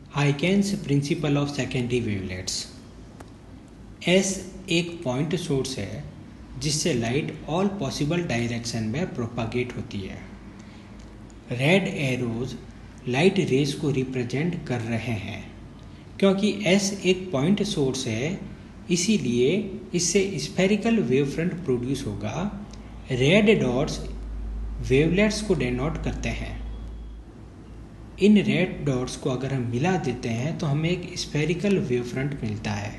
हाइकेन्स principle of secondary wavelets. S एक point source है जिससे लाइट ऑल पॉसिबल डायरेक्शन में प्रोपागेट होती है। रेड एरोज लाइट रेज को रिप्रेजेंट कर रहे हैं। क्योंकि एस एक पॉइंट सोर्स है इसीलिए इससे स्फेरिकल वेव फ्रंट प्रोड्यूस होगा। रेड डॉट्स वेवलेट्स को डेनोट करते हैं। इन रेड डॉट्स को अगर हम मिला देते हैं तो हमें एक स्फेरिकल वेव फ्रंट मिलता है।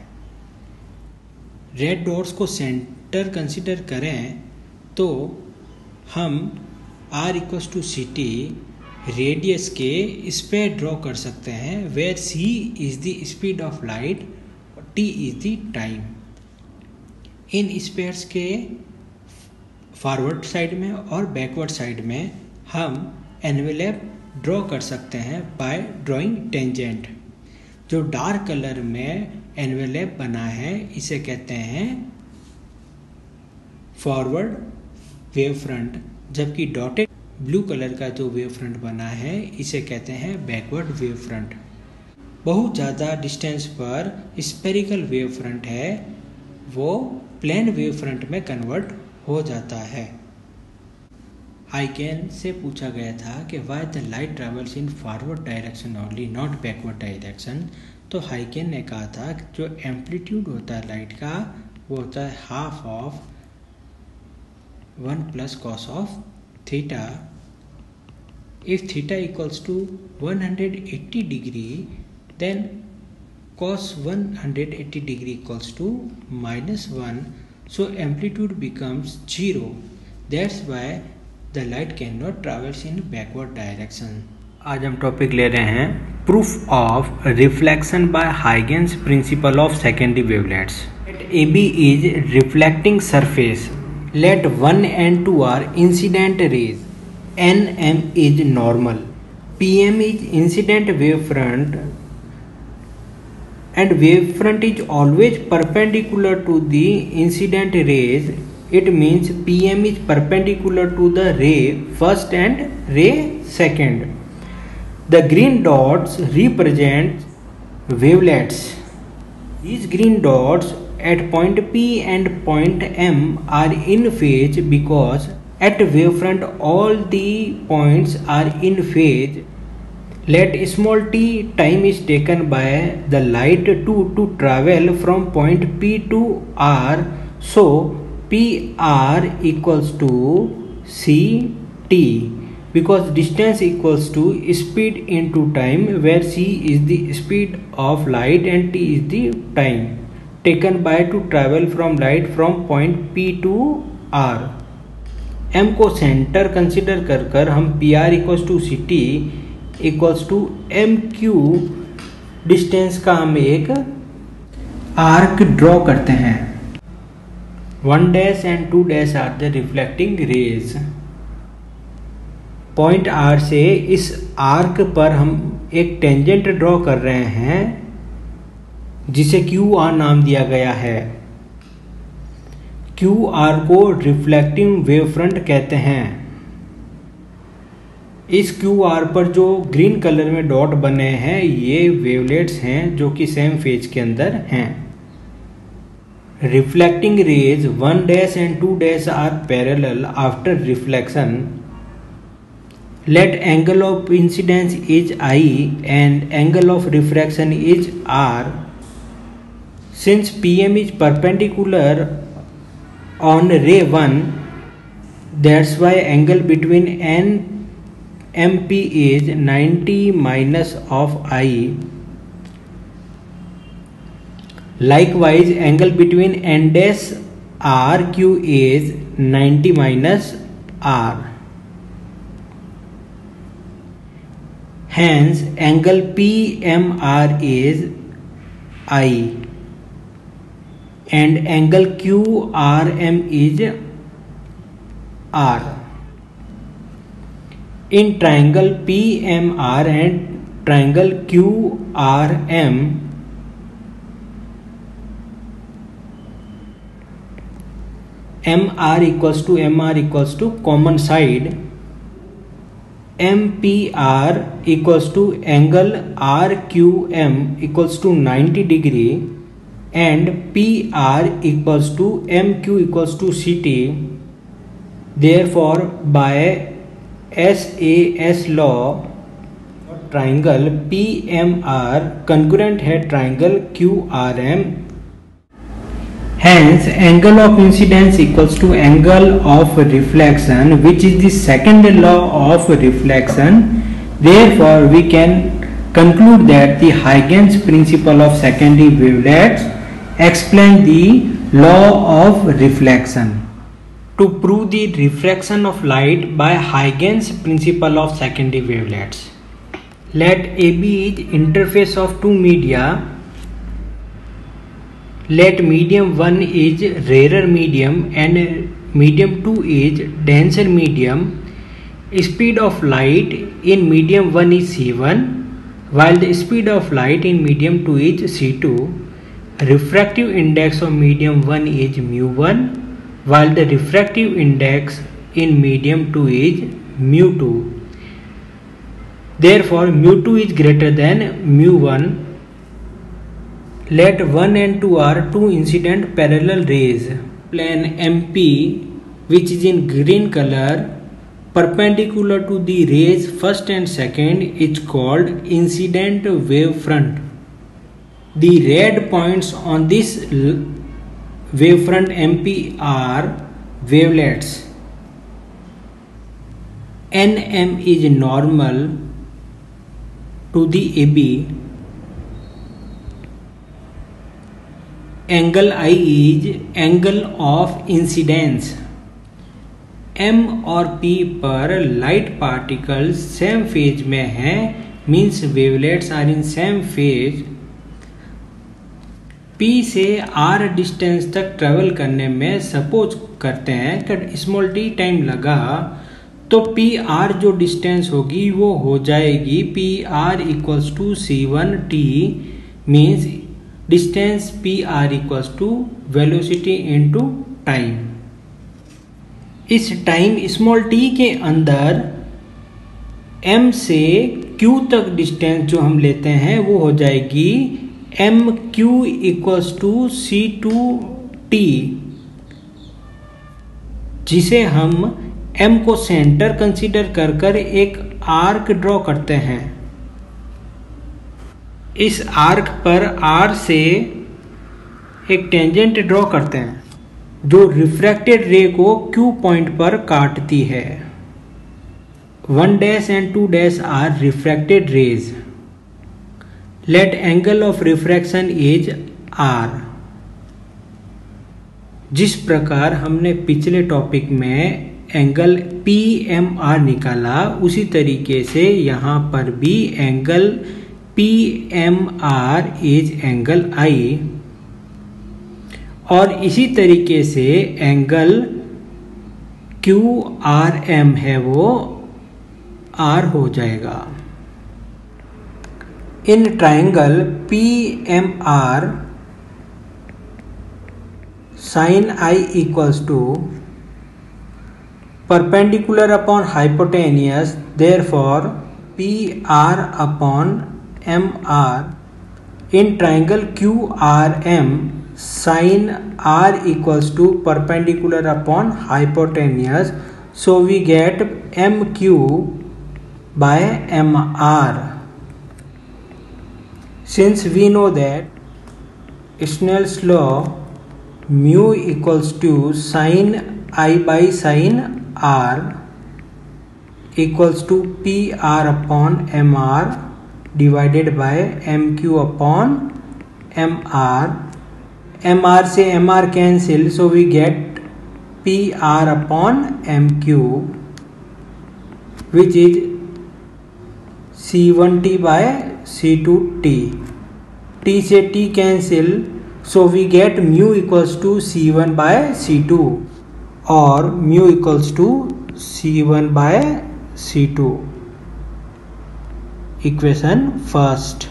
रेड डॉट्स को सेंटर कंसिडर करें तो हम R = CT रेडियस के स्पेयर ड्रॉ कर सकते हैं, where C is the speed of light, T is the time. इन स्पेयर्स के फॉरवर्ड साइड में और बैकवर्ड साइड में हम एनवेलप ड्रॉ कर सकते हैं बाय ड्राइंग टेंजेंट। जो डार्क कलर में एनवेलप बना है इसे कहते हैं फॉरवर्ड वेव फ्रंट, जबकि डॉटेड ब्लू कलर का जो वेव फ्रंट बना है इसे कहते हैं बैकवर्ड वेव फ्रंट। बहुत ज़्यादा डिस्टेंस पर स्फेरिकल वेव फ्रंट है वो प्लेन वेव फ्रंट में कन्वर्ट हो जाता है। हाइकेन से पूछा गया था कि why the light travels in forward direction only, not backward direction. तो हाइकेन ने कहा था कि जो एम्पलीट्यूड होता है लाइट का वो होता है half of 1 + cos of theta. If theta equals to 180 degree then cos 180 degree equals to -1, so amplitude becomes 0. That's why the light cannot travel in backward direction. आज हम टॉपिक ले रहे हैं proof of reflection by Huygens principle of secondary wavelets. AB is reflecting surface. Let 1 and 2 are incident rays. NM is normal. PM is incident wave front and wave front is always perpendicular to the incident rays. It means PM is perpendicular to the ray first and ray second. The green dots represent wavelets. These green dots at point P and point M are in phase because at wavefront all the points are in phase. Let small t time is taken by the light to travel from point P to R. So PR equals to CT because distance equals to speed into time, where C is the speed of light and T is the time taken by to travel from light from point P to R. M को centre consider कर हम PR = CT = MQ distance का हम एक arc draw करते हैं। 1' and 2' are the reflecting rays. Point R से इस आर्क पर हम एक टेंजेंट ड्रॉ कर रहे हैं जिसे QR नाम दिया गया है। QR को रिफ्लेक्टिंग वेव फ्रंट कहते हैं। इस QR पर जो ग्रीन कलर में डॉट बने हैं ये वेवलेट्स हैं जो कि सेम फेज के अंदर हैं। Reflecting rays 1' and 2' are parallel after reflection. Let angle of incidence is I and angle of refraction is R. Since PM is perpendicular on ray 1, that's why angle between N MP is 90 minus of I. Likewise, angle between N' RQ is 90 minus R. Hence, angle PMR is I and angle QRM is R. In triangle PMR and triangle QRM, MR = common side MPR equals to angle RQM equals to 90 degree and PR equals to MQ equals to CT. Therefore, by SAS law, triangle PMR congruent है triangle QRM. Hence, angle of incidence equals to angle of reflection, which is the second law of reflection. Therefore, we can conclude that the Huygens principle of secondary wavelets explain the law of reflection. To prove the refraction of light by Huygens principle of secondary wavelets, let AB is interface of two media. Let medium 1 is rarer medium and medium 2 is denser medium. Speed of light in medium 1 is c1 while the speed of light in medium 2 is c2. Refractive index of medium 1 is mu1 while the refractive index in medium 2 is mu2. Therefore, mu2 is greater than mu1. Let 1 and 2 are two incident parallel rays. Plane MP, which is in green color, perpendicular to the rays first and second, is called incident wave front. The red points on this wavefront MP are wavelets. NM is normal to the AB. Angle I is angle of incidence. M और P पर light particles same phase में हैं, means wavelets are in same phase. P से R distance तक travel करने में suppose करते हैं कि स्मॉल t टाइम लगा, तो पी आर जो डिस्टेंस होगी वो हो जाएगी P R equals to c1t, means distance P R equals to velocity into time. इस टाइम स्मॉल t के अंदर m से q तक डिस्टेंस जो हम लेते हैं वो हो जाएगी M Q equals to c2t, जिसे हम m को सेंटर कंसीडर कर एक आर्क ड्रॉ करते हैं. इस आर्क पर r से एक टेंजेंट ड्रॉ करते हैं जो रिफ्रैक्टेड रे को q पॉइंट पर काटती है. 1 dash and 2 dash are refracted rays. Let angle of refraction is r. जिस प्रकार हमने पिछले टॉपिक में एंगल PMR निकाला, उसी तरीके से यहाँ पर भी angle PMR is angle I, और इसी तरीके से एंगल QRM है वो R हो जाएगा. In triangle PMR sin I equals to perpendicular upon hypotenuse. Therefore, PR upon MR. In triangle QRM, sin R equals to perpendicular upon hypotenuse. So we get MQ by MR. Since we know that Snell's law, mu equals to sin I by sin R equals to PR upon MR divided by MQ upon MR. MR से MR cancel, so we get PR upon MQ, which is C1t by C2t. T से T cancel, so we get mu equals to C1 by C2 or mu equals to C1 by C2. Equation first.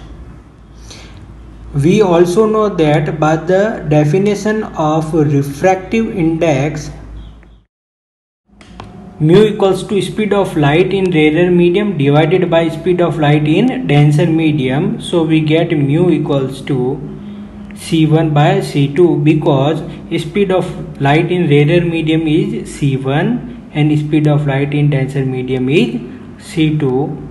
We also know that by the definition of refractive index, mu equals to speed of light in rarer medium divided by speed of light in denser medium. So we get mu equals to c1 by c2 because speed of light in rarer medium is c1 and speed of light in denser medium is c2.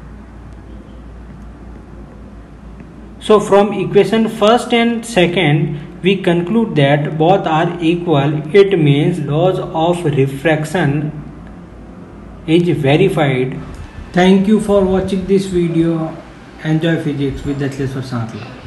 So from equation first and second we conclude that both are equal. It means laws of refraction is verified. Thank you for watching this video. Enjoy physics with Dachleshwar Santla.